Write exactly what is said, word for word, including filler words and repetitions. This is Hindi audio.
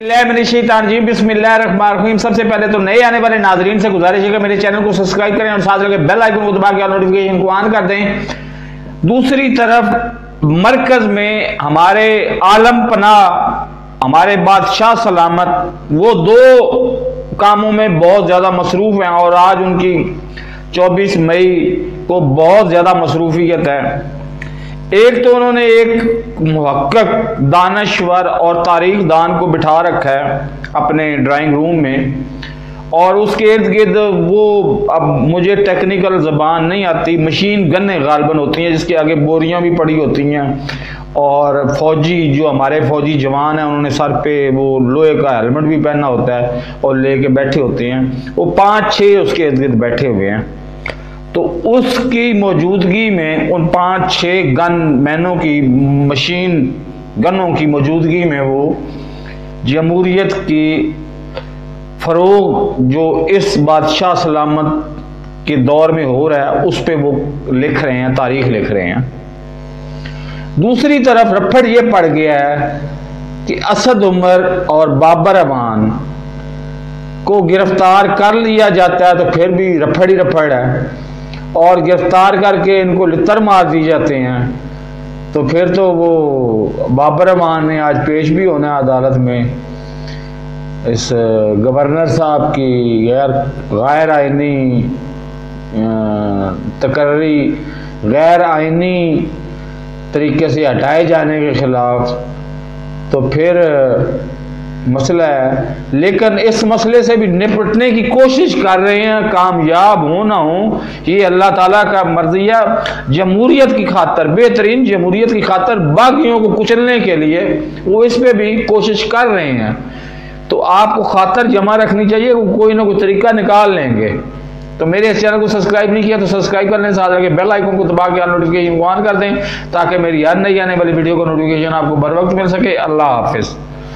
बिस्मिल्लाहिर्रहमानिर्रहीम। सबसे पहले तो नए आने वाले नाजरीन से गुजारिश है कि मेरे चैनल को सब्सक्राइब करें और साथ लगे बेल आइकन को दबा के नोटिफिकेशन को ऑन कर दें। दूसरी तरफ मरकज में हमारे आलम पना हमारे बादशाह सलामत वो दो कामों में बहुत ज़्यादा मसरूफ़ हैं और आज उनकी चौबीस मई को बहुत ज़्यादा मसरूफियत है। एक तो उन्होंने एक मुहक्कक दानश्वर और तारीख दान को बिठा रखा है अपने ड्राइंग रूम में, और उसके इर्द गिर्द वो, अब मुझे टेक्निकल ज़बान नहीं आती, मशीन गन्ने गालबन होती हैं जिसके आगे बोरियां भी पड़ी होती हैं, और फौजी जो हमारे फौजी जवान हैं उन्होंने सर पे वो लोहे का हेलमेट भी पहना होता है और लेके बैठे होते हैं। वो पाँच छः उसके इर्द गिर्द बैठे हुए हैं। तो उसकी मौजूदगी में, उन पाँच छः गन मैनों की मशीन गनों की मौजूदगी में, वो जमहूरियत की फ़रोग जो इस बादशाह सलामत के दौर में हो रहा है उस पे वो लिख रहे हैं, तारीख लिख रहे हैं। दूसरी तरफ रफड़ ये पड़ गया है कि असद उमर और बाबर अमान को गिरफ्तार कर लिया जाता है तो फिर भी रफड़ ही रफड़ है, और गिरफ्तार करके इनको लितर मार दी जाते हैं तो फिर तो वो बाबर अमान ने आज पेश भी होना है अदालत में इस गवर्नर साहब की गैर गैर आइनी तकर्री गैर आइनी तरीके से हटाए जाने के खिलाफ। तो फिर मसला है, लेकिन इस मसले से भी निपटने की कोशिश कर रहे हैं। कामयाब हो ना हो ये अल्लाह ताला का मर्जिया। जमहूरियत की खातर, बेहतरीन जमहूरियत की खातर बागियों को कुचलने के लिए वो इस पे भी कोशिश कर रहे हैं। तो आपको खातर जमा रखनी चाहिए, वो कोई ना कोई तरीका निकाल लेंगे। तो मेरे इस चैनल को सब्सक्राइब नहीं किया तो सब्सक्राइब कर लें, साथ लगे बेल आइकन को दबा के नोटिफिकेशन को ऑन कर दें ताकि मेरी हर नई आने वाली वीडियो का नोटिफिकेशन आपको बर वक्त मिल सके। अल्लाह हाफिज़।